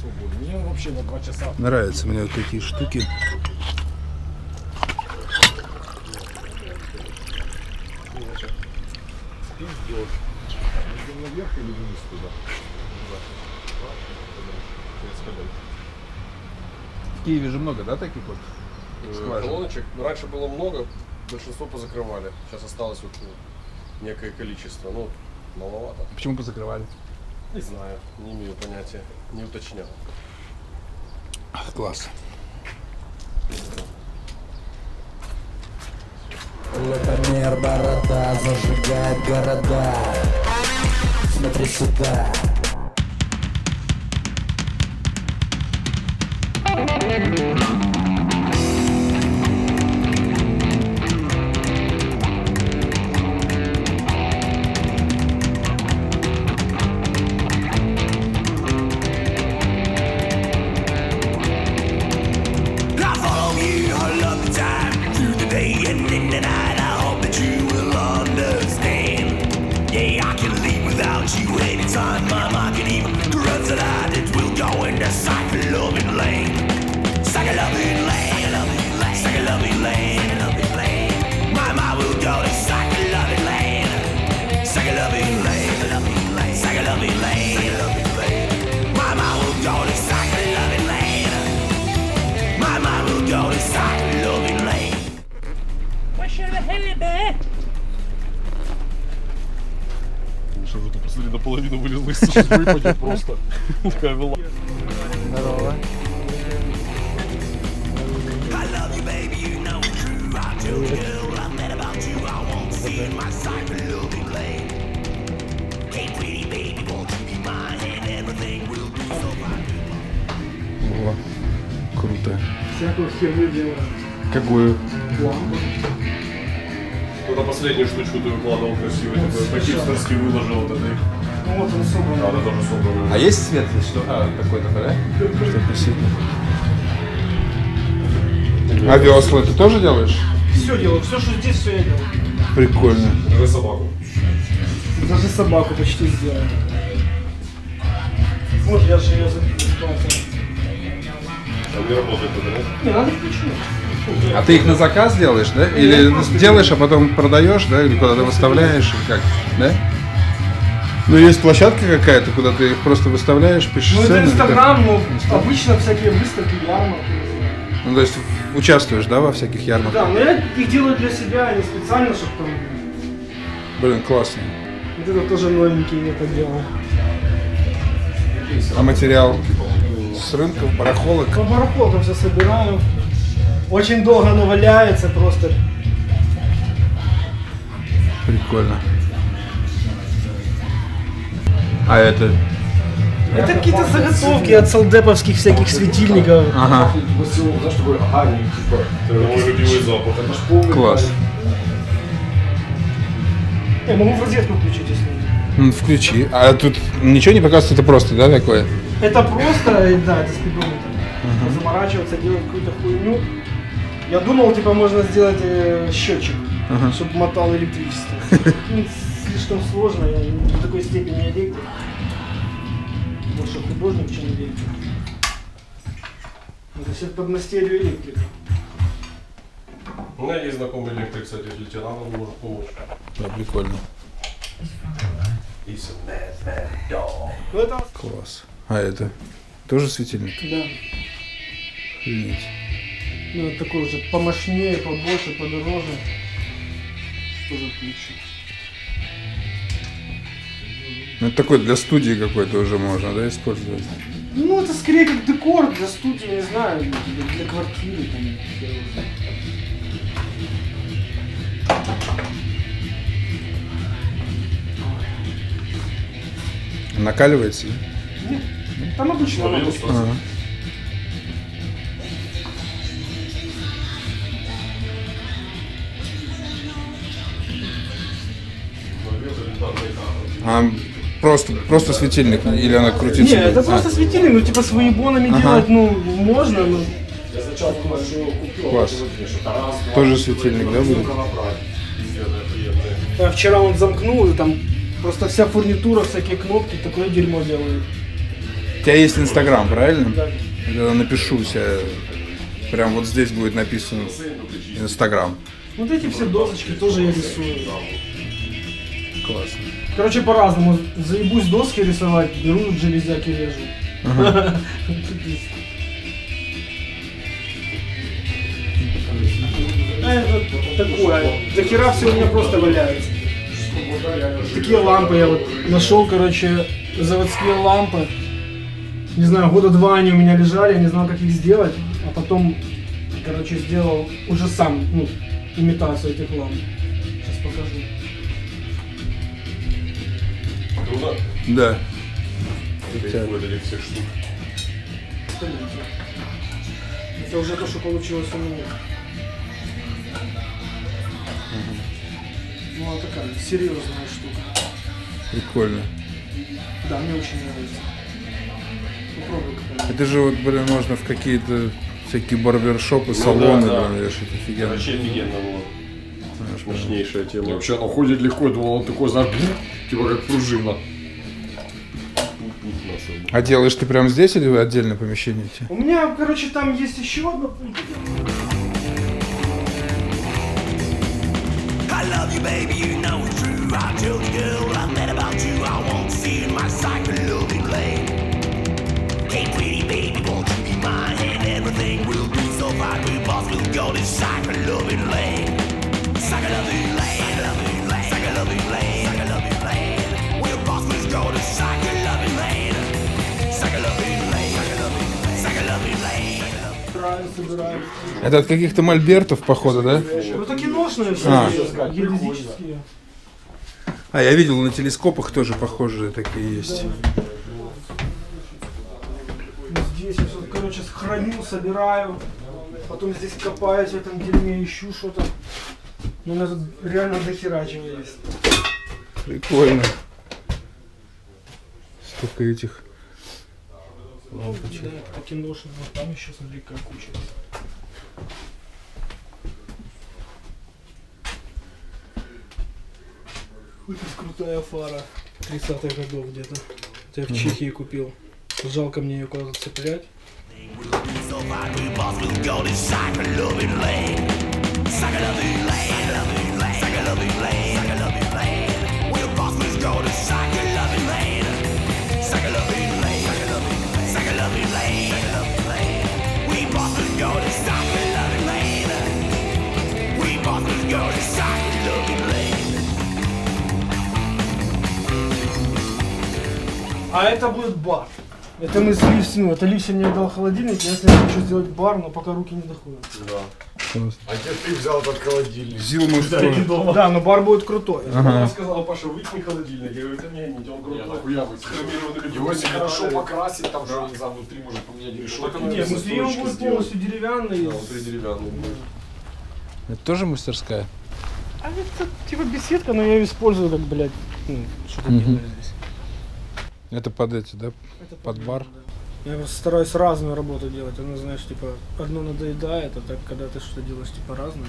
свободу. Мне вообще на 2 часа. Нравятся мне вот такие штуки. Пиздёж. Идем наверх или вниз туда? В Киеве же много, да, таких вот? Колоночек раньше было много, большинство позакрывали. Сейчас осталось вот некое количество. Ну, маловато. Почему позакрывали? Не знаю, не имею понятия, не уточнял. Класс. Лапомер борода зажигает города. Смотри сюда. Миша уже посмотри, наполовину вылезла из суши, выпадет просто. Такая была. Здорово. О, круто. Всякую херню делаем. Какую? Лампу. Кто-то последнюю штучку ты выкладывал красиво, такой по-хипстерски выложил вот это. Ну вот он собран. Да, она тоже собрана. А есть свет, если что? А, такой такой, да? Что присыпано. А весла ты тоже делаешь? Все делаю, все, что здесь, все я делаю. Прикольно. Даже собаку. Даже собаку почти сделал. Вот я же ее записал. Там не работает это, да? Не, надо включить. А ты их на заказ делаешь, да? Или делаешь, а потом продаешь, да? Или куда-то выставляешь, или как? Да? Ну, есть площадка какая-то, куда ты их просто выставляешь, пишешь Ну, это цены, Инстаграм, да? но обычно всякие выставки, ярмарки. Ну, то есть участвуешь, да, во всяких ярмарках? Да, но я их делаю для себя, а не специально, чтобы там... Блин, классно. Вот это тоже новенький я так делал. А материал с рынков, барахолок? По барахолкам все собираю. Очень долго оно валяется просто. Прикольно. А это? Это какие-то заготовки от солдеповских всяких светильников. Ага, Это мой любимый запах. класс. Я могу в розетку включить, если... Включи. А тут ничего не показывает, это просто, да, такое? Это просто, да, это спидометр. Заморачиваться, делать какую-то хуйню. Я думал, типа, можно сделать счетчик, чтобы мотал электричество. Ну, слишком сложно, я не в такой степени электрик. Больше художник, чем электрик. Это все подмастерью электрика. У меня есть знакомый электрик, кстати, если тебе надо, он может помочь. Да, прикольно. It's a mad, mad dog. Ну это... Класс. А это? Тоже светильник? Да. Охренеть. Ну, это такой уже помощнее, побольше, подороже. Тоже включить. Ну, это такой для студии какой-то уже можно, да, использовать? Ну, это скорее как декор для студии, не знаю, для квартиры. Там, Накаливается? нет, там обычно Словил, работает. что? Ага. А просто светильник? Или она крутится? Не, это просто светильник, ну типа с вейбонами делать, ну, можно, но... Класс. Тоже светильник, да, будет? Я вчера он замкнул, и там просто вся фурнитура, всякие кнопки, такое дерьмо делают. У тебя есть Инстаграм, правильно? Да. Я напишу себе, прям вот здесь будет написано Инстаграм. Вот эти все досочки тоже я рисую. Классно. Короче, по-разному. Заебусь доски рисовать, беру железяки режу. Ага. Это такое. До хера все у меня просто валяется. Такие лампы я вот нашел, короче, заводские лампы. Не знаю, года 2 они у меня лежали, я не знал, как их сделать. А потом, короче, сделал уже сам, ну, имитацию этих ламп. Сейчас покажу. Круто. Да. Выдали всех штук. Это уже то, что получилось у меня. Ну, она такая серьезная штука. Прикольно. Да, мне очень нравится. Попробуй какая-нибудь. Это же вот, блин, можно в какие-то всякие барбершопы, салоны, да. блин, вешать, офигенно. Вообще офигенно было. Мощнейшая тема. И вообще оно ходит легко, я думал, он такой, знаешь, типа как пружина. А делаешь ты прям здесь или в отдельное помещение идти? У меня, короче, там есть еще одна пульта. I love you, baby, you know it's true. I told the girl I met about you. I want to see you in my cycle loving lane. Hey, pretty baby, won't you be mine? And everything will be so fine. We both will go to cycle loving lane. Cycle loving lane, loving lane, cycle loving lane, cycle loving lane. We'll both will go to cycle loving lane. Cycle loving lane, cycle loving lane, cycle loving lane. Собираю. Это от каких-то мольбертов, походу, да? Ну, это киношные все, геодезические. А, я видел на телескопах тоже похожие такие есть. Здесь я все, короче, храню, собираю. Потом здесь копаюсь в этом дерьме, ищу что-то. Ну, у меня тут реально дохера чего есть. Прикольно. Столько этих. Ну, да, это киношные. Вот там еще, смотри, какая куча есть. Вот это крутая фара 30-х годов где-то. Это я в Чехии купил. Жалко мне ее куда-то цеплять. So fine, we both will go to cycle loving lane. Cycle loving lane, loving lane, cycle loving lane, cycle loving lane. We'll both will go to cycle loving lane. Cycle loving lane, cycle loving lane, cycle loving lane, cycle loving lane. We both will go to cycle loving lane. We both will go to cycle loving lane. А это будет бар. Это мы с Ливси, ну, это Ливси мне дал холодильник, я с ним хочу сделать бар, но пока руки не доходят. Да. А где ты взял этот холодильник? Зилма что? Да, но бар будет крутой. Она сказала, Паша, выкинь холодильник. Я говорю, это мне не, он крутой. Нахуя вы Его если хорошо покрасить, там же, не знаю, внутри может поменять решетку. Нет, внутри он будет полностью деревянный. Да, внутри деревянный будет. Это тоже мастерская? А это типа беседка, но я ее использую как, блядь, ну, что-то делаю здесь. Это под эти, да? Это Под бар? да. Я стараюсь разную работу делать. Оно, знаешь, типа, одно надоедает, а так, когда ты что-то делаешь, типа, разное.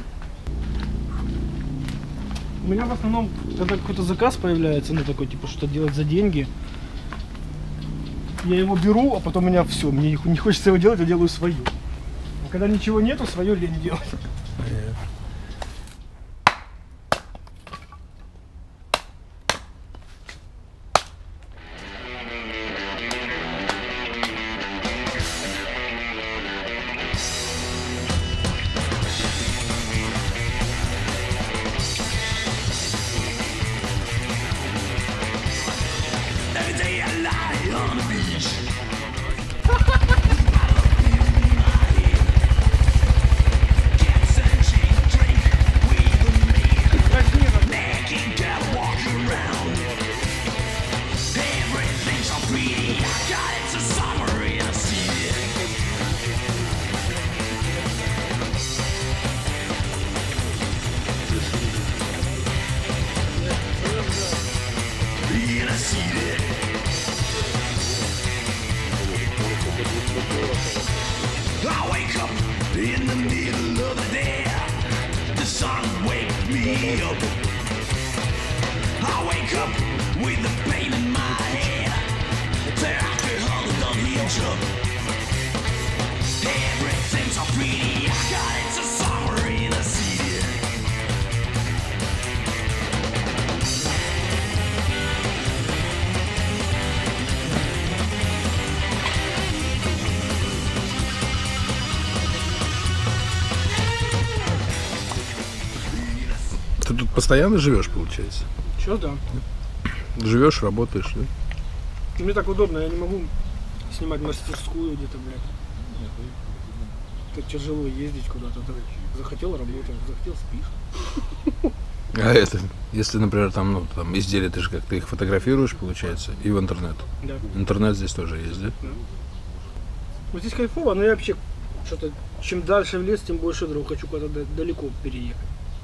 У меня в основном, когда какой-то заказ появляется, ну, такой, типа, что делать за деньги, я его беру, а потом у меня все, мне не хочется его делать, я делаю свою. А когда ничего нету, свое лень делать. Every day I lie on the beach. Get and cheap drink, weed and meat. Naked girl walk around. Everything's so pretty. I got it to summer in a city. In a city. I wake up in the middle of the day. The sun wakes me up. I wake up with the pain in my head. Then I Everything's so pretty, I got it's a summer in the city. Ты тут постоянно живешь, получается? Сейчас да. Живешь, работаешь, да? Мне так удобно, я не могу снимать мастерскую где-то, блядь. Так тяжело ездить куда-то. Так захотел работать, захотел спишь. А это, если, например, там, ну, там изделия, ты же как ты их фотографируешь, получается, и в интернет. Да. Интернет здесь тоже есть, да? Вот здесь кайфово, но я вообще что-то, чем дальше в лес, тем больше дров хочу куда-то далеко переехать.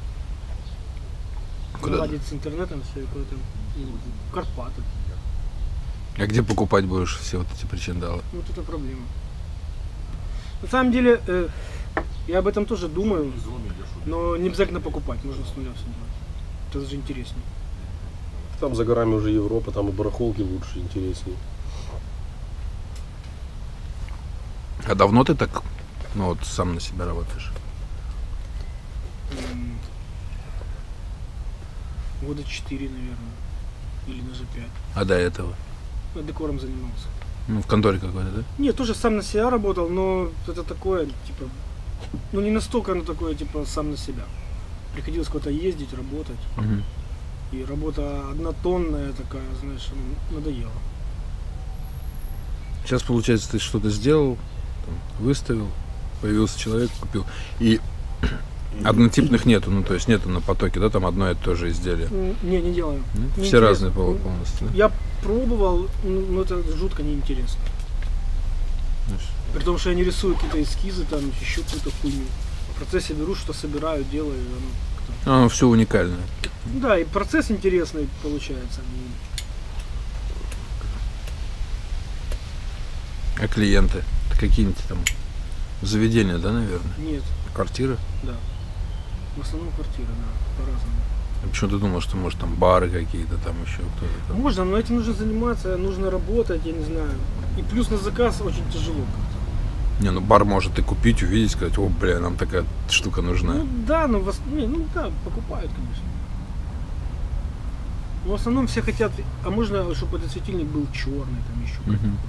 Куда? Наладить с интернетом все, куда-то в Карпаты. А где покупать будешь все вот эти причиндалы? Вот это проблема. На самом деле, я об этом тоже думаю, но не обязательно покупать, можно с нуля все делать. Это даже интереснее. Там за горами уже Европа, там и барахолки лучше, интереснее. А давно ты так, ну вот, сам на себя работаешь? Года 4, наверное. Или даже 5. А до этого? Я декором занимался. Ну, в конторе какой-то, да? Нет, тоже сам на себя работал, но это такое, типа, ну не настолько, но такое, типа, сам на себя. Приходилось куда-то ездить, работать. Угу. И работа однотонная такая, знаешь, надоела. Сейчас, получается, ты что-то сделал, там, выставил, появился человек, купил. И однотипных нету, ну то есть нету на потоке, да, там одно и то же изделие. Не делаю. Все Неинтересно. разные полностью, да? Я пробовал, но это жутко неинтересно. При том, что я не рисую какие-то эскизы, там еще какую-то хуйню. В процессе беру, что собираю, делаю. Оно все уникальное. Да, и процесс интересный получается. А клиенты? Это какие-нибудь там заведения, да, наверное? Нет, Квартиры? да. В основном квартиры, да, по-разному. А почему ты думал, что может там бары какие-то, там еще кто-то там? Можно, но этим нужно заниматься, нужно работать, я не знаю. И плюс на заказ очень тяжело как-то. Не, ну бар может и купить, увидеть, сказать, о, бля, нам такая штука нужна. Ну да, но ну да, покупают, конечно. Но в основном все хотят, а можно, чтобы этот светильник был черный, там еще какой-то. Мгм.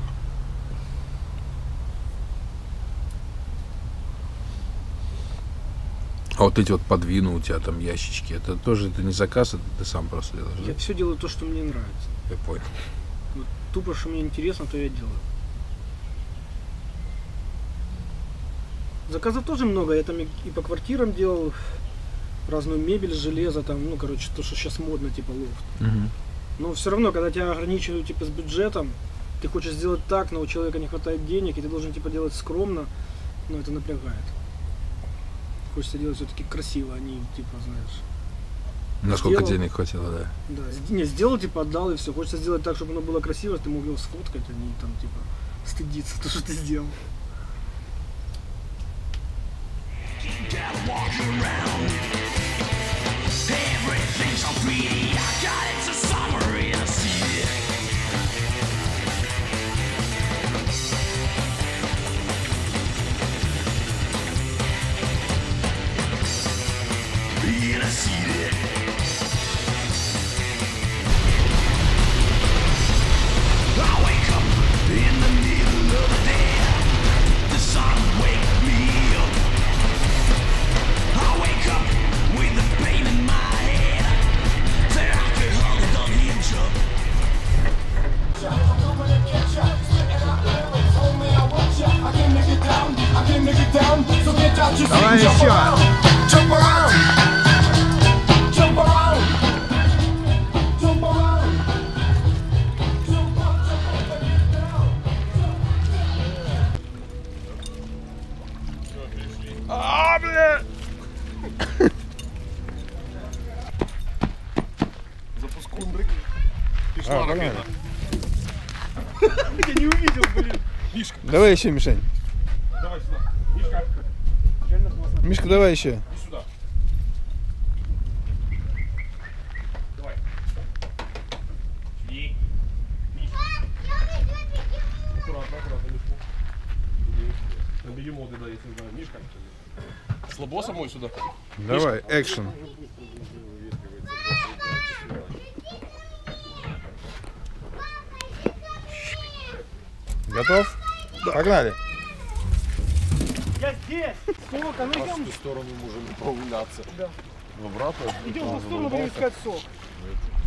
А вот эти вот подвину у тебя там ящички, это тоже это не заказ, это ты сам просто делаешь, да? Я все делаю то, что мне нравится. Я понял. Вот тупо, что мне интересно, то я делаю. Заказов тоже много, я там и по квартирам делал разную мебель, железо, там, ну, короче, то, что сейчас модно, типа лофт. Мгм. Но все равно, когда тебя ограничивают, типа, с бюджетом, ты хочешь сделать так, но у человека не хватает денег, и ты должен, типа, делать скромно, но это напрягает. Хочется делать все-таки красиво, а не, типа, знаешь... Насколько Сделал. денег хватило, да? Да, не, сделал, типа, отдал, и все. Хочется сделать так, чтобы оно было красиво, ты мог его сфоткать, а не, там, типа, стыдиться, то, что ты сделал. Everything's so pretty, I got it's a summer in a city. In a city. I wake up in the middle of the day. The sun wakes me up. I wake up with the pain in my head. Say I can hold on hinge up. Давай еще! Jump around. Jump around. Jump around. А, бля! Запускай брык. Пришла ракета. Я не увидел, блин. Мишка, Давай еще, Мишань. давай сюда. Мишка, Мишка, давай еще. иди сюда. Давай. Иди. На бегемоты, да, если знаю. Мишка. Слабоса мой сюда. Давай, экшен. Готов? Погнали. Я здесь! Сок, а ну идем. В ту сторону можем прогуляться. Да. В обратную. Идем в ту сторону, будем искать сок.